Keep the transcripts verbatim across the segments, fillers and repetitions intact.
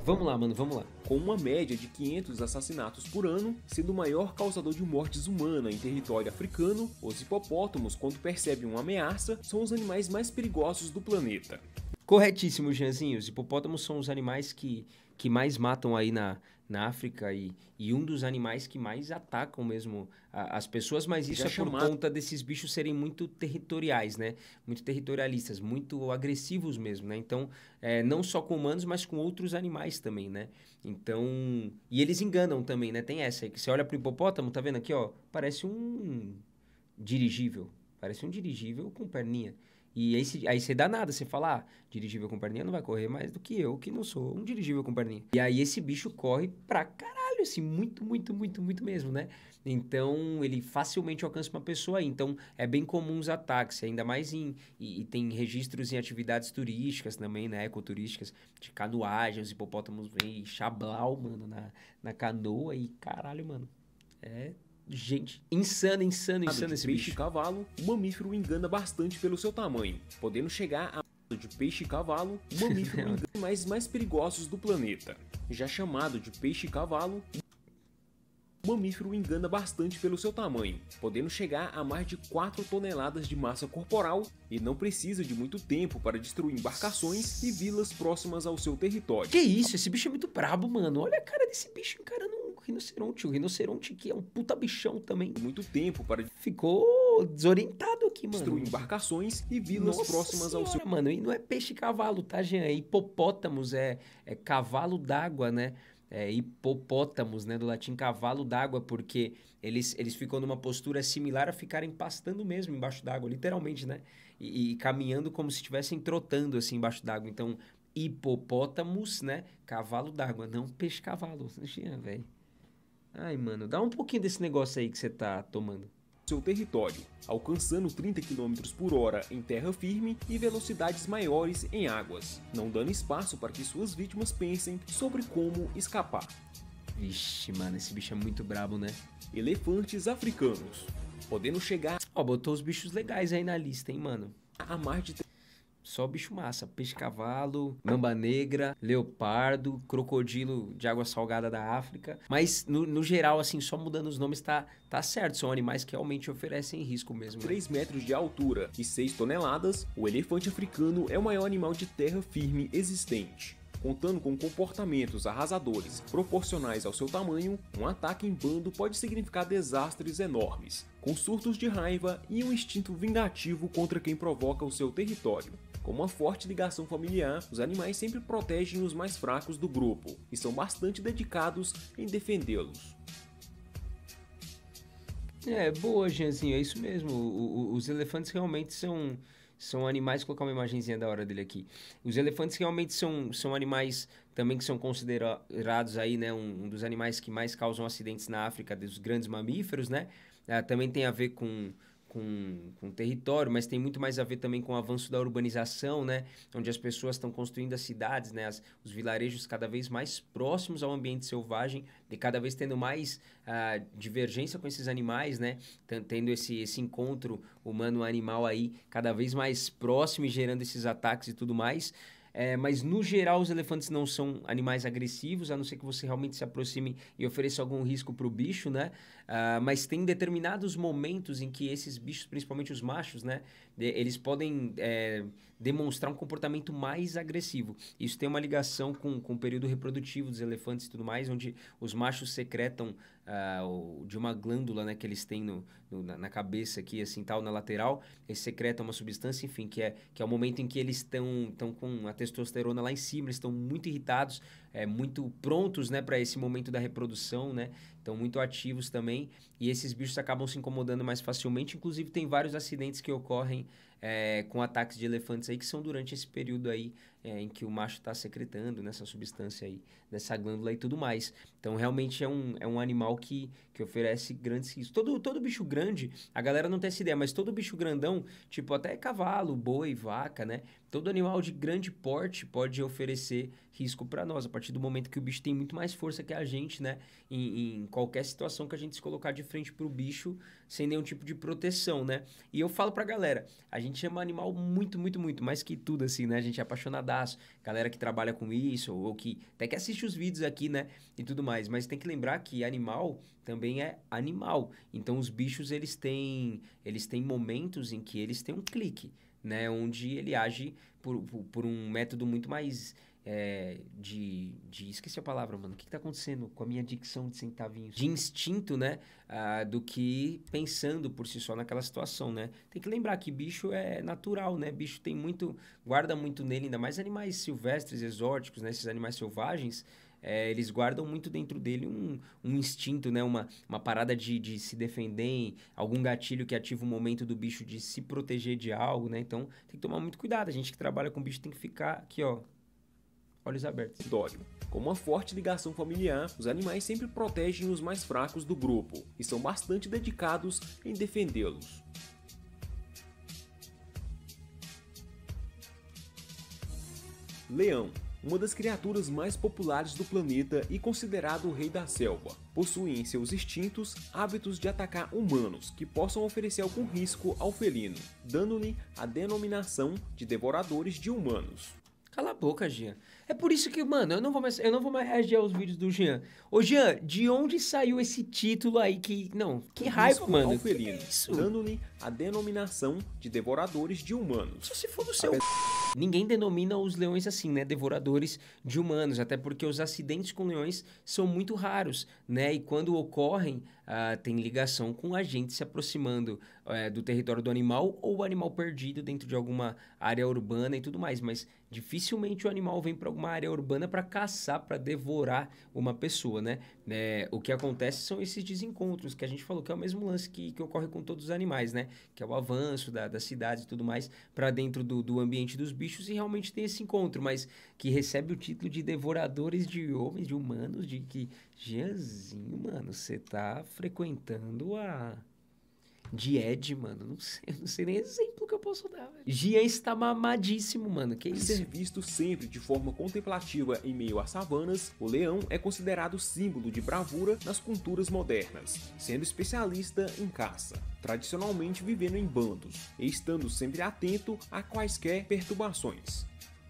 Vamos lá, mano, vamos lá. Com uma média de quinhentos assassinatos por ano, sendo o maior causador de mortes humanas em território africano, os hipopótamos, quando percebem uma ameaça, são os animais mais perigosos do planeta. Corretíssimo, Jeanzinho. Os hipopótamos são os animais que, que mais matam aí na, na África e, e um dos animais que mais atacam mesmo a, as pessoas, mas isso Já é por chamado- conta desses bichos serem muito territoriais, né? Muito territorialistas, muito agressivos mesmo, né? Então, é, não só com humanos, mas com outros animais também, né? Então, e eles enganam também, né? Tem essa aí, que você olha pro hipopótamo, tá vendo aqui, ó? Parece um dirigível. Parece um dirigível com perninha. E aí, se- aí você dá nada, você fala, ah, dirigível com perninha não vai correr mais do que eu, que não sou um dirigível com perninha. E aí esse bicho corre pra caralho, assim, muito, muito, muito, muito mesmo, né? Então ele facilmente alcança uma pessoa aí. Então é bem comum os ataques, ainda mais em. E, e tem registros em atividades turísticas também, né? Ecoturísticas, de canoagem, os hipopótamos vêm chablau, mano, na, na canoa e caralho, mano. É. Gente, insano, insano, insano de esse peixe bicho. cavalo, o mamífero engana bastante pelo seu tamanho, podendo chegar a de peixe cavalo, o mamífero engana os animais mais perigosos do planeta. Já chamado de peixe cavalo, o mamífero engana bastante pelo seu tamanho, podendo chegar a mais de quatro toneladas de massa corporal e não precisa de muito tempo para destruir embarcações e vilas próximas ao seu território. Que isso, esse bicho é muito brabo, mano. Olha a cara desse bicho encarando um rinoceronte. O rinoceronte que é um puta bichão também. Muito tempo para Ficou desorientado aqui, mano. destruir embarcações e vilas Nossa próximas ao seu senhora, mano. E não é peixe-cavalo, tá, Jean? É hipopótamos, é, é cavalo d'água, né? É hipopótamos, né? Do latim cavalo d'água, porque eles, eles ficam numa postura similar a ficarem pastando mesmo embaixo d'água, literalmente, né? E, e caminhando como se estivessem trotando assim embaixo d'água. Então, hipopótamos, né? Cavalo d'água, não peixe-cavalo. Jean, velho. Ai, mano, dá um pouquinho desse negócio aí que você tá tomando. seu território, alcançando trinta quilômetros por hora em terra firme e velocidades maiores em águas, não dando espaço para que suas vítimas pensem sobre como escapar. Vixe, mano, esse bicho é muito brabo, né? Elefantes africanos, podendo chegar Ó, botou os bichos legais aí na lista, hein, mano? a mais de Só bicho massa. Peixe-cavalo, mamba negra, leopardo, crocodilo de água salgada da África. Mas, no, no geral, assim, só mudando os nomes tá, tá certo. São animais que realmente oferecem risco mesmo. Né? três metros de altura e seis toneladas, o elefante africano é o maior animal de terra firme existente. Contando com comportamentos arrasadores proporcionais ao seu tamanho, um ataque em bando pode significar desastres enormes, com surtos de raiva e um instinto vingativo contra quem provoca o seu território. Com uma forte ligação familiar, os animais sempre protegem os mais fracos do grupo e são bastante dedicados em defendê-los. É, boa, Jeanzinho, é isso mesmo. O- o- os elefantes realmente são, são animais... Vou colocar uma imagenzinha da hora dele aqui. Os elefantes realmente são, são animais também que são considerados aí, né, um, um dos animais que mais causam acidentes na África, dos grandes mamíferos, né? Ah, também tem a ver com... Com, com território, mas tem muito mais a ver também com o avanço da urbanização, né? Onde as pessoas estão construindo as cidades, né? As, os vilarejos cada vez mais próximos ao ambiente selvagem e cada vez tendo mais ah, divergência com esses animais, né? Tan- Tendo esse, esse encontro humano-animal aí cada vez mais próximo e gerando esses ataques e tudo mais. É, mas no geral os elefantes não são animais agressivos, a não ser que você realmente se aproxime e ofereça algum risco para o bicho, né? Ah, mas tem determinados momentos em que esses bichos, principalmente os machos, né? de- eles podem é, demonstrar um comportamento mais agressivo. Isso tem uma ligação com, com o período reprodutivo dos elefantes e tudo mais, onde os machos secretam ah, o- de uma glândula, né, que eles têm no, no- na, na cabeça aqui, assim, tal, na lateral, eles secretam uma substância, enfim, que é, que é o momento em que eles estão estão com a testosterona lá em cima, eles estão muito irritados, é, muito prontos, né, para esse momento da reprodução, né? Estão muito ativos também, e esses bichos acabam se incomodando mais facilmente. Inclusive, tem vários acidentes que ocorrem é, com ataques de elefantes aí, que são durante esse período aí é, em que o macho está secretando nessa substância aí, dessa glândula e tudo mais. Então, realmente é um, é um animal que, que oferece grandes riscos. Todo, todo bicho grande, a galera não tem essa ideia, mas todo bicho grandão, tipo até cavalo, boi, vaca, né? Todo animal de grande porte pode oferecer risco para nós, a partir do momento que o bicho tem muito mais força que a gente, né? Em, em qualquer situação que a gente se colocar de frente pro bicho sem nenhum tipo de proteção, né? E eu falo pra galera, a gente gente ama animal muito, muito, muito, mais que tudo, assim, né? A gente é apaixonadaço, galera que trabalha com isso, ou, ou que até que assiste os vídeos aqui, né? E tudo mais. Mas tem que lembrar que animal também é animal. Então, os bichos, eles têm, eles têm momentos em que eles têm um clique, né? Onde ele age por, por, por um método muito mais... É, de, de... Esqueci a palavra, mano. O que, que tá acontecendo com a minha dicção de centavinhos? De instinto, né? Ah, do que pensando por si só naquela situação, né? Tem que lembrar que bicho é natural, né? Bicho tem muito... Guarda muito nele, ainda mais animais silvestres, exóticos, né? Esses animais selvagens, é, eles guardam muito dentro dele um, um instinto, né? Uma, uma parada de, de se defender, algum gatilho que ativa o momento do bicho de se proteger de algo, né? Então, tem que tomar muito cuidado. A gente que trabalha com bicho tem que ficar aqui, ó, olhos abertos. Com uma forte ligação familiar, os animais sempre protegem os mais fracos do grupo e são bastante dedicados em defendê-los. Leão, uma das criaturas mais populares do planeta e considerado o rei da selva, possui em seus instintos hábitos de atacar humanos que possam oferecer algum risco ao felino, dando-lhe a denominação de devoradores de humanos. Cala a boca, Jean. É por isso que, mano, eu não vou mais, eu não vou mais reagir aos vídeos do Jean. Ô, Jean, de onde saiu esse título aí que... Não, que raiva, mano. Ao felino, dando-lhe a denominação de devoradores de humanos. Só se for do seu... Ninguém denomina os leões assim, né? Devoradores de humanos, até porque os acidentes com leões são muito raros, né? E quando ocorrem, ah, tem ligação com a gente se aproximando eh, do território do animal ou o animal perdido dentro de alguma área urbana e tudo mais. Mas dificilmente o animal vem para alguma área urbana para caçar, para devorar uma pessoa, né? É, o que acontece são esses desencontros que a gente falou, que é o mesmo lance que, que ocorre com todos os animais, né? Que é o avanço da, das cidades e tudo mais para dentro do, do ambiente dos bichos e realmente tem esse encontro, mas que recebe o título de devoradores de homens, de humanos, de que... Jeanzinho, mano, você tá frequentando a... De Ed, mano, não sei, não sei nem exemplo que eu posso dar, velho. Jean está mamadíssimo, mano, que isso? Ser visto sempre de forma contemplativa em meio às savanas, o leão é considerado símbolo de bravura nas culturas modernas, sendo especialista em caça, tradicionalmente vivendo em bandos e estando sempre atento a quaisquer perturbações.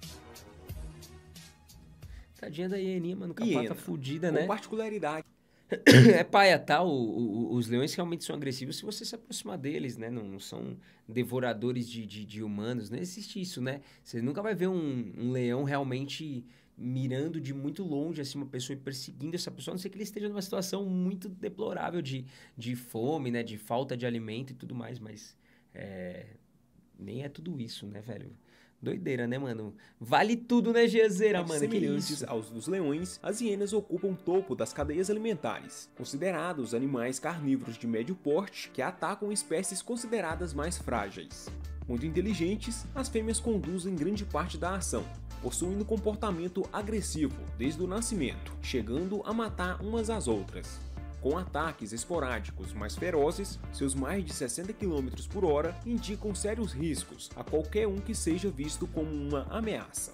Tadinha da hieninha, mano, com a Hiena, pata fudida, com né? particularidade. É paia, tá? O, o, os leões realmente são agressivos se você se aproximar deles, né? Não, não são devoradores de, de, de humanos, não existe isso, né? Você nunca vai ver um, um leão realmente mirando de muito longe, assim, uma pessoa e perseguindo essa pessoa, a não ser que ele esteja numa situação muito deplorável de, de fome, né? De falta de alimento e tudo mais, mas é, nem é tudo isso, né, velho? Doideira, né, mano? Vale tudo, né, Gezeira, mano? Semelhantes aos dos leões, as hienas ocupam o topo das cadeias alimentares, considerados animais carnívoros de médio porte que atacam espécies consideradas mais frágeis. Muito inteligentes, as fêmeas conduzem grande parte da ação, possuindo comportamento agressivo desde o nascimento, chegando a matar umas às outras. Com ataques esporádicos mais ferozes, seus mais de sessenta quilômetros por hora indicam sérios riscos a qualquer um que seja visto como uma ameaça.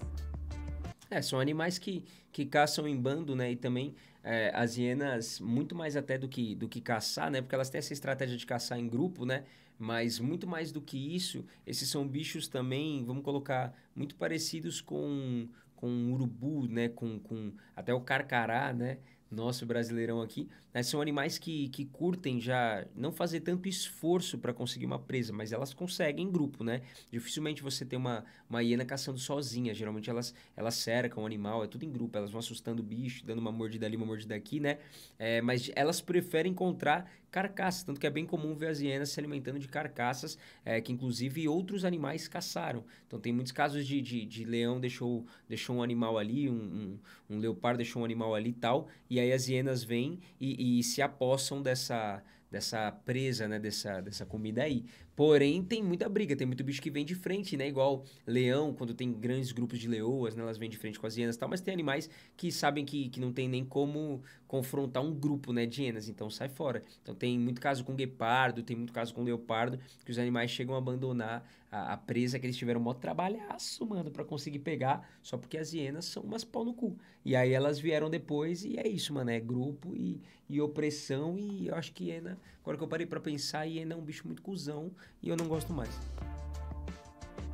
É, são animais que, que caçam em bando, né? E também é, as hienas, muito mais até do que, do que caçar, né? Porque elas têm essa estratégia de caçar em grupo, né? Mas muito mais do que isso, esses são bichos também, vamos colocar, muito parecidos com, com o urubu, né? Com, com até o carcará, né? Nosso brasileirão aqui, né? São animais que, que curtem já não fazer tanto esforço para conseguir uma presa, mas elas conseguem em grupo, né? Dificilmente você tem uma, uma hiena caçando sozinha, geralmente elas, elas cercam o animal, é tudo em grupo, elas vão assustando o bicho, dando uma mordida ali, uma mordida aqui, né? É, mas elas preferem encontrar carcaças, tanto que é bem comum ver as hienas se alimentando de carcaças, é, que inclusive outros animais caçaram. Então tem muitos casos de, de, de leão deixou, deixou um animal ali, um, um, um leopardo deixou um animal ali e tal, e aí as hienas vêm e, e se apossam dessa, dessa presa, né, dessa, dessa comida aí. Porém, tem muita briga, tem muito bicho que vem de frente, né? Igual leão, quando tem grandes grupos de leoas, né? Elas vêm de frente com as hienas e tal, mas tem animais que sabem que, que não tem nem como confrontar um grupo, né, de hienas, então sai fora. Então tem muito caso com guepardo, tem muito caso com leopardo, que os animais chegam a abandonar a, a presa que eles tiveram um maior trabalhaço, mano, pra conseguir pegar, só porque as hienas são umas pau no cu. E aí elas vieram depois e é isso, mano, é grupo e, e opressão, e eu acho que hiena, agora que eu parei pra pensar, hiena é um bicho muito cuzão, e eu não gosto mais.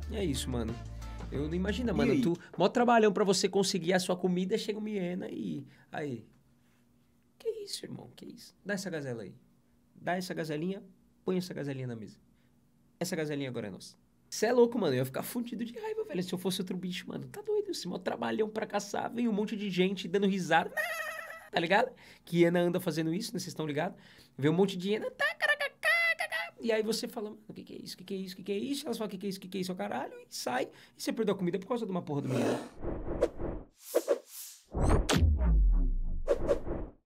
É isso, mano. Eu não imagina, mano. Tu, mó trabalhão pra você conseguir a sua comida, chega uma hiena e... Aí. Que isso, irmão? Que isso? Dá essa gazela aí. Dá essa gazelinha, põe essa gazelinha na mesa. Essa gazelinha agora é nossa. Você é louco, mano. Eu ia ficar fudido de raiva, velho. Se eu fosse outro bicho, mano. Tá doido. Esse mó trabalhão pra caçar. Vem um monte de gente dando risada. Tá ligado? Que hiena anda fazendo isso, né? Vocês estão ligados? Vem um monte de hiena. Tá, caracacá, cacá. E aí você fala, mano, o que que é isso? O que que é isso? O que que é isso? Elas falam, o que que é isso? O que que é isso? Ó, caralho. E sai. E você perdeu a comida por causa de uma porra do menino.